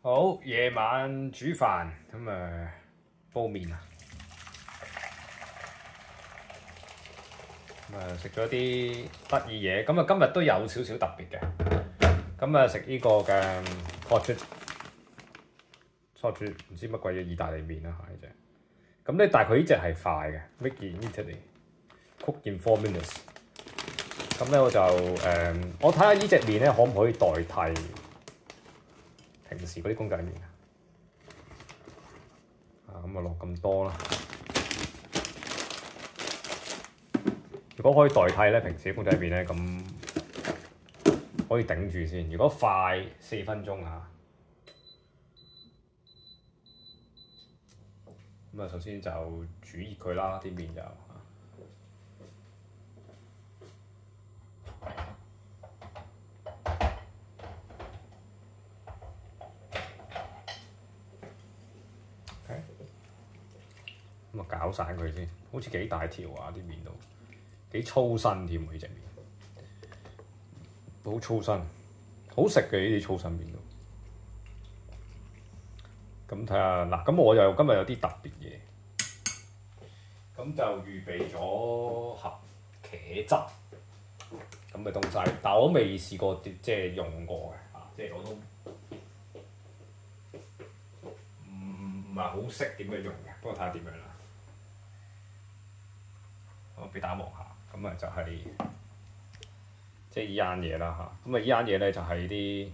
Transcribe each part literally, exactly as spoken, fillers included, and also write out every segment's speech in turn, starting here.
好，夜晚煮飯咁誒煲麵啊，咁誒食咗啲得意嘢，咁啊今日都有少少特別嘅，咁啊食呢個嘅 cottage cottage 唔知乜鬼嘢意大利麵啦嚇呢隻，咁咧但係佢呢隻係快嘅 ，make in Italy，cook in four minutes。咁咧我就誒、嗯，我睇下呢隻麵咧可唔可以代替平時嗰啲公仔麵啊？咁啊落咁多啦。如果可以代替咧平時啲公仔麵咧，咁可以頂住先。如果快四分鐘啊，咁啊首先就煮熱佢啦，啲麵就。咁啊攪散佢先，好似幾大條啊啲麵都，幾粗身添喎呢隻麵，好粗身，好食嘅呢啲粗身麵都。咁睇下嗱，咁我又今日有啲特別嘢，咁就預備咗盒茄汁咁嘅東西，但我都未試過即係用過嘅，啊，即係我都唔唔係好識點樣用嘅，不過睇下點樣啦。我俾大家望下，咁啊就係即係依間嘢啦嚇。咁啊依間嘢咧就係啲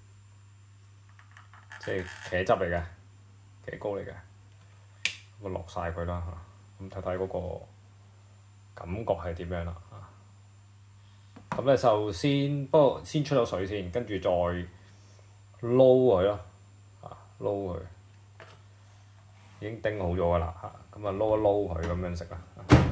即係茄汁嚟嘅，茄膏嚟嘅。咁啊落晒佢啦嚇。咁睇睇嗰個感覺係點樣啦嚇。咁咧就先，不過先出咗水先，跟住再撈佢咯嚇，撈佢已經叮好咗㗎啦嚇。咁啊撈一撈佢咁樣食啦。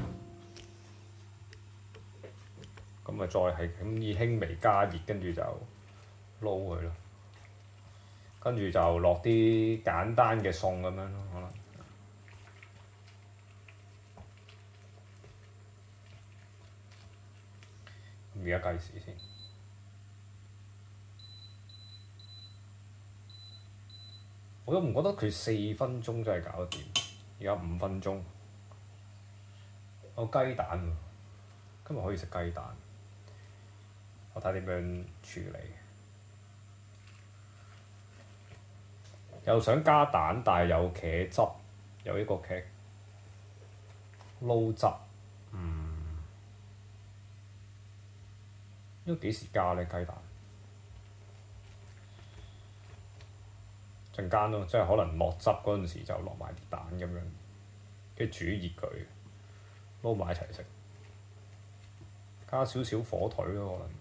咁啊，再係咁以輕微加熱，跟住就撈佢咯。跟住就落啲簡單嘅餸咁樣咯，可能。咁而家計時先。我都唔覺得佢四分鐘真係搞得掂，而家五分鐘。有雞蛋喎，今日可以食雞蛋。我睇點樣處理，又想加蛋，但係有茄汁，有呢個茄撈汁，嗯，呢個幾時加呢？雞蛋陣間咯，即係可能落汁嗰陣時就落埋啲蛋咁樣，跟住煮熱佢，撈埋一齊食，加少少火腿咯可能。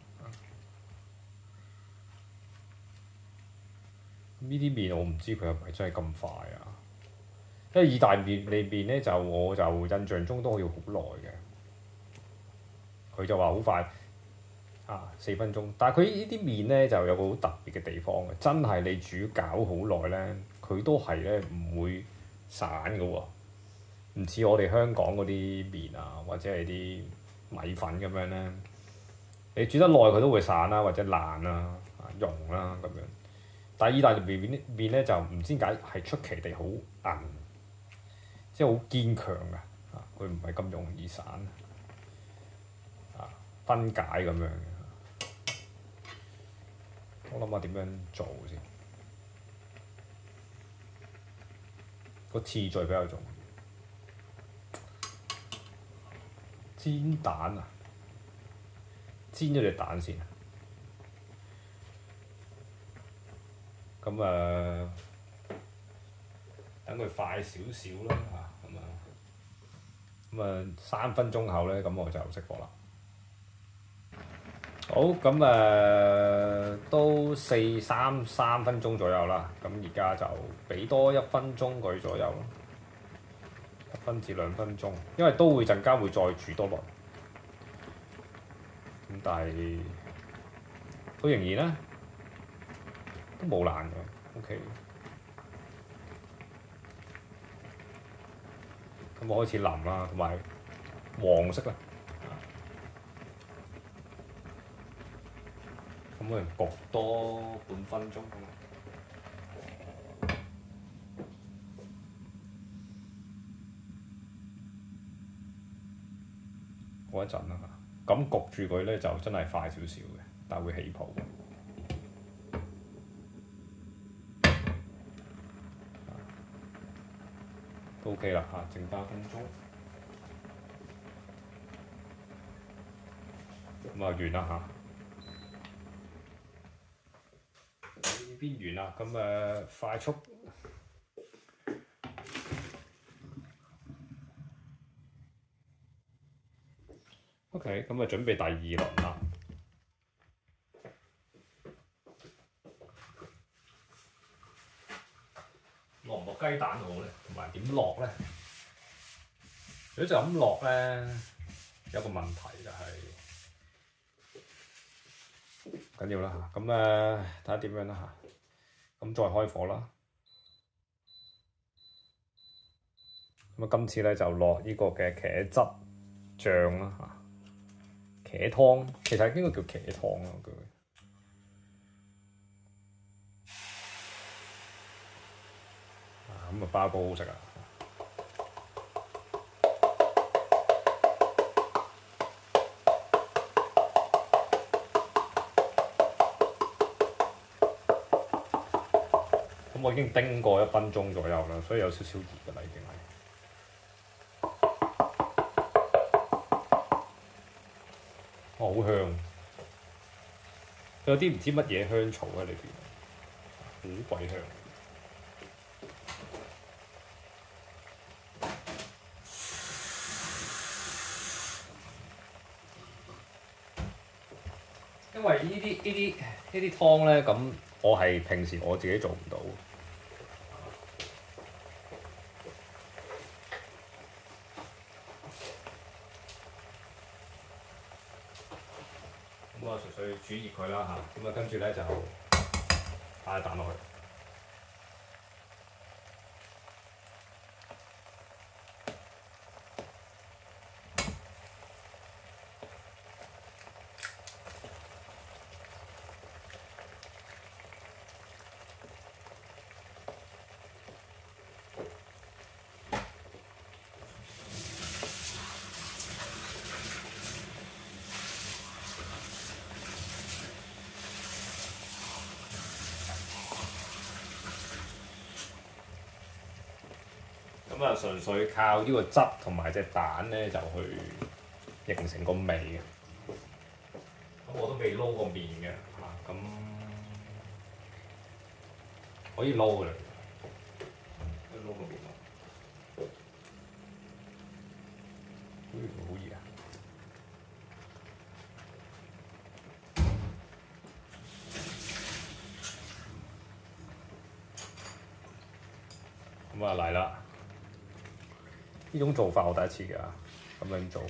呢啲麵我唔知佢係咪真係咁快啊？因為意大利麵咧就我就印象中都要好耐嘅，佢就話好快啊四分鐘，但係佢呢啲麵咧就有個好特別嘅地方嘅，真係你煮攪好耐咧，佢都係咧唔會散嘅喎，唔似我哋香港嗰啲麵啊或者係啲米粉咁樣咧，你煮得耐佢都會散啦或者爛啦、溶啦咁樣。但係意大利麵麵咧就唔知點解係出奇地好韌，即係好堅強嘅，啊佢唔係咁容易散，啊分解咁樣嘅。我諗下點樣做先，個次序比較重要。煎蛋啊，煎咗隻蛋先。咁誒、呃，等佢快少少啦嚇，咁啊，咁啊三分鐘後咧，咁我就熄火啦。好，咁誒、呃、都四三三分鐘左右啦，咁而家就俾多一分鐘佢左右咯，一分至兩分鐘，因為都會陣間會再煮多輪。咁但係都仍然咧。都冇爛嘅 ，OK。咁我開始淋啦，同埋黃色啦。咁我焗多半分鐘。 嗰一陣啦嚇。咁焗住佢咧就真係快少少嘅，但係會起泡。都 OK 啦嚇，剩八分鐘。咁啊完啦嚇，呢邊完啦，咁誒快速。OK，咁啊準備第二輪啦。落唔落雞蛋好咧？同埋點落咧？如果就咁落咧，有個問題就係、是、緊要啦嚇。咁誒睇下點樣啦嚇。咁再開火啦。咁啊今次咧就落呢個嘅茄汁醬啦嚇。茄湯其實應該叫茄湯咯，佢。咁啊包糕好食啊！咁我已經叮過一分鐘左右啦，所以有少少熱㗎啦，已經係。哇！好香，有啲唔知乜嘢香草喺裏邊，好鬼香。因為呢啲呢啲呢啲湯咧，咁我係平時我自己做唔到。咁啊，純粹煮熱佢啦嚇，咁啊跟住咧就打啲蛋落去。咁啊，純粹靠呢個汁同埋隻蛋咧，就去形成個味嘅。咁我都未撈過麵嘅嚇，咁可以撈㗎啦，可以撈個麵咯。好熱好熱啊！咁啊嚟啦！呢種做法我第一次㗎，咁樣做。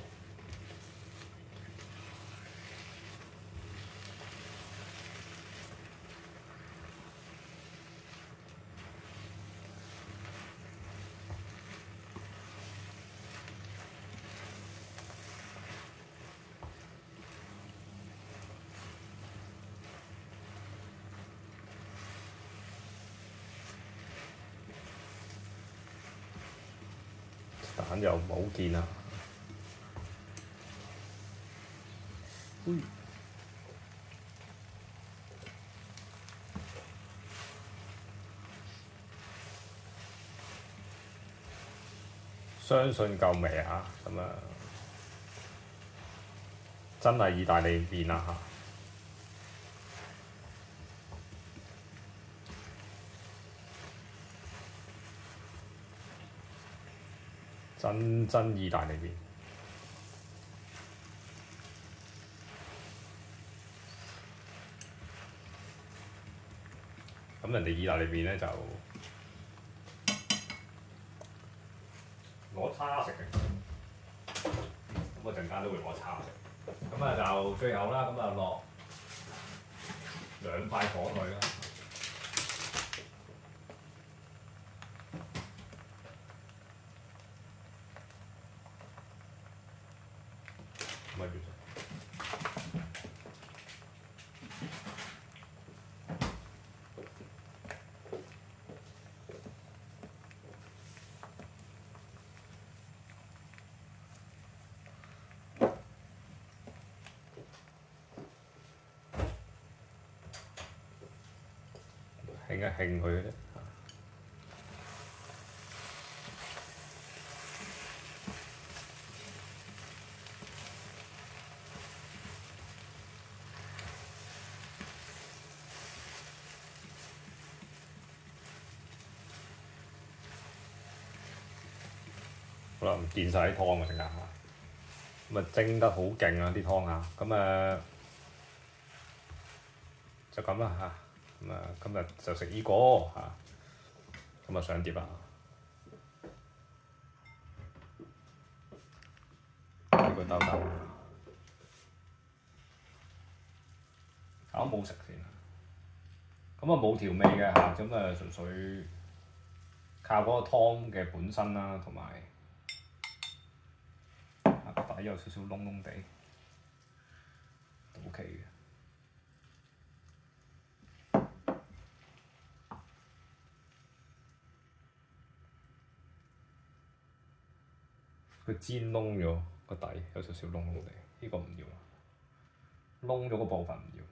蛋又唔好見啊！嗯、相信夠味啊！咁啊，真係意大利麵啊嚇！真真意大利麵。咁人哋意大利麵咧就攞叉食嘅，咁我陣間都會攞叉食。咁啊就最後啦，咁啊落兩塊火腿啦。咪住先。 興一興佢嘅啫。好啦，唔見晒啲湯啊！陣間嚇，咁啊蒸得好勁啊啲湯啊，咁誒就咁啦嚇，咁啊今日就食依個嚇，咁啊上碟啦，呢個兜兜，搞冇食先，咁啊冇調味嘅嚇，咁啊純粹靠嗰個湯嘅本身啦，同埋。底有少少窿窿地，都 OK 嘅。佢煎燶咗個底，有少少窿窿地，呢個唔要，燶咗個部分唔要。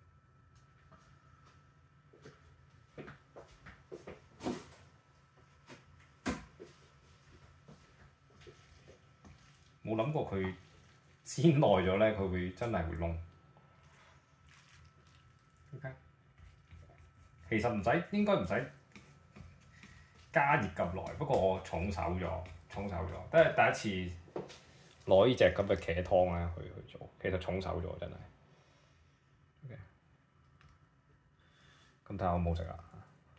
冇諗過佢煎耐咗咧，佢會真係會燶。OK， 其實唔使，應該唔使加熱咁耐。不過我重手咗，重手咗，都係第一次攞呢隻咁嘅茄湯咧去去做。其實重手咗真係。OK， 咁睇下我冇食啦。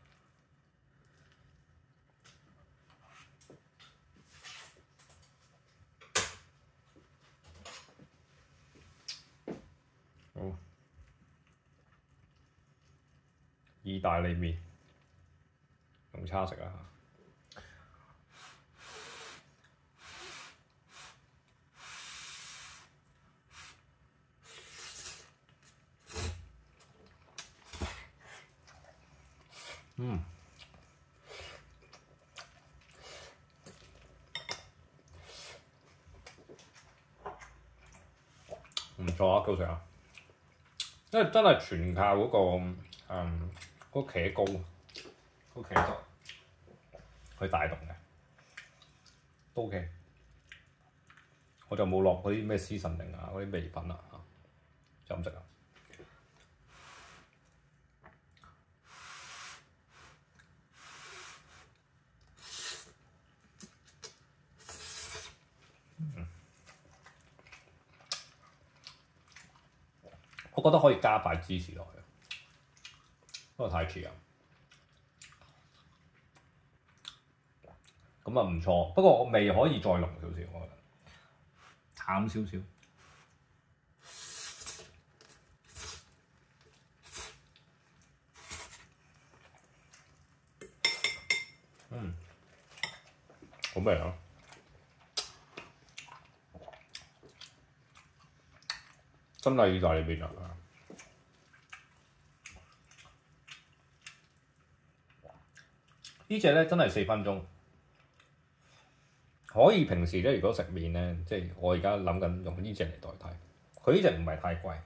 好，意大利麵用叉食啊！嗯，唔錯啊，夠食啊！因為真係全靠嗰、嗰個誒嗰、嗯嗰個茄膏，嗰個茄汁去帶動嘅，都 OK。我就冇落嗰啲咩絲臣定啊嗰啲味品啊嚇，就咁食啊！嗯，我覺得可以加塊芝士落去，不過太似啊！咁啊唔錯，不過我味可以再濃少少，我覺得淡少少。嗯，好味啊！真係意大利麵啊！呢隻咧真係四分鐘。可以平時咧，如果食麵咧，即係我而家諗緊用呢隻嚟代替。佢呢隻唔係太貴。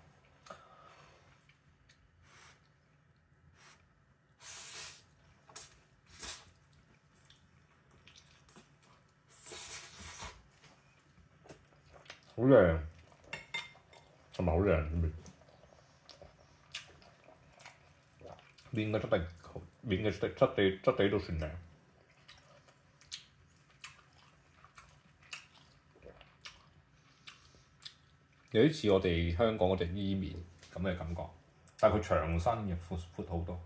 好靚，同埋好靚麵。麵嘅質地，麵嘅質地質地質地都算靚。有啲似我哋香港嗰隻伊麵咁嘅感覺，但係佢長身嘅，闊闊好多。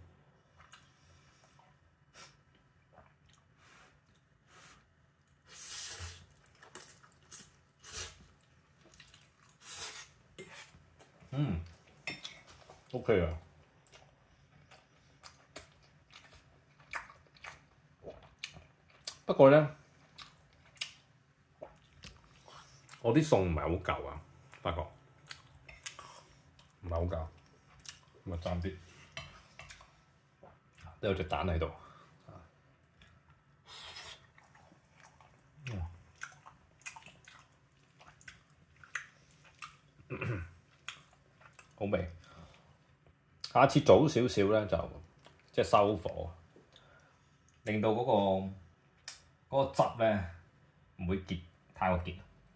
嗯 ，OK 啊。不過咧，我啲餸唔係好夠啊。發覺唔係好夠，咁啊爭啲，都有隻蛋喺度。嗯、好味。下次早少少咧就即係收火，令到嗰、嗰個嗰個汁咧唔會結太過結。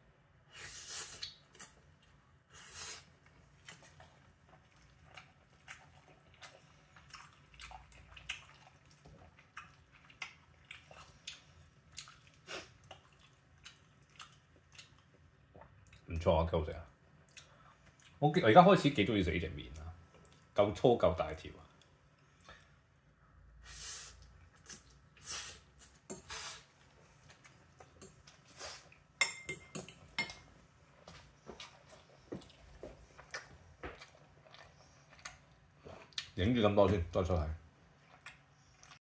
唔錯啊，幾好食啊！我我而家開始幾中意食呢隻麵啦，夠粗夠大條。影住咁多先，再出嚟。